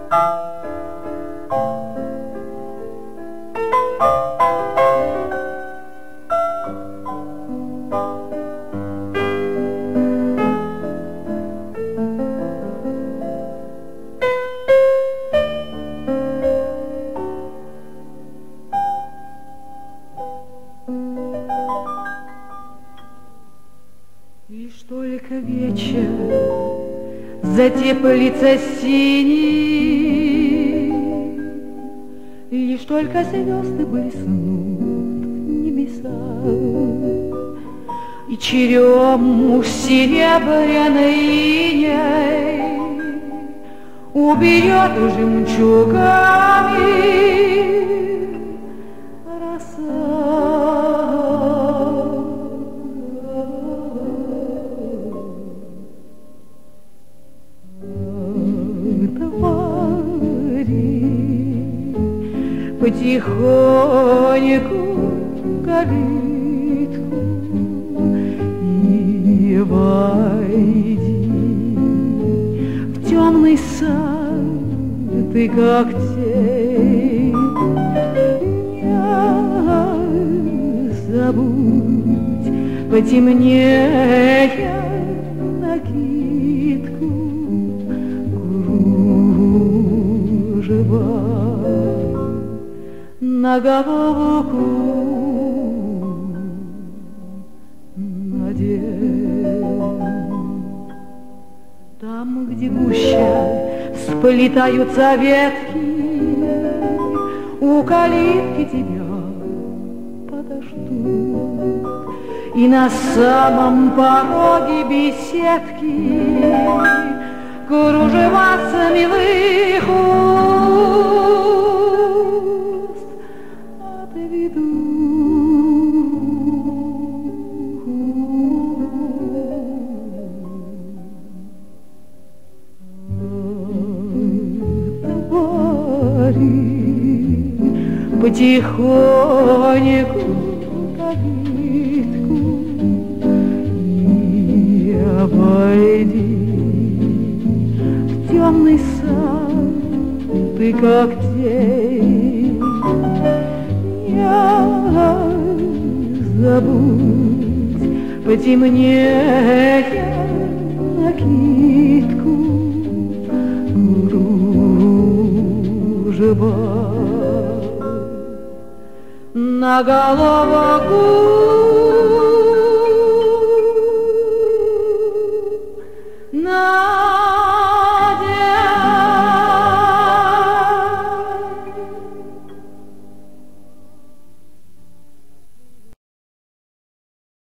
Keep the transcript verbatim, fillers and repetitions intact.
Лишь только вечер затеплится синий, лишь только звезды блеснут в небесах, и черему серебряной иней уберет жемчугами потихоньку калитку и войди в темный сад, ты как тень. Не забудь потемнее накидку кружева на головку надень. Там, где гуще сплетаются ветки, у калитки тебя подождут, и на самом пороге беседки кружева с милых уст отведут. Потихоньку калитку и обойди в темный сад, ты как тень. Не забудь потемнее накидку кружева на голову.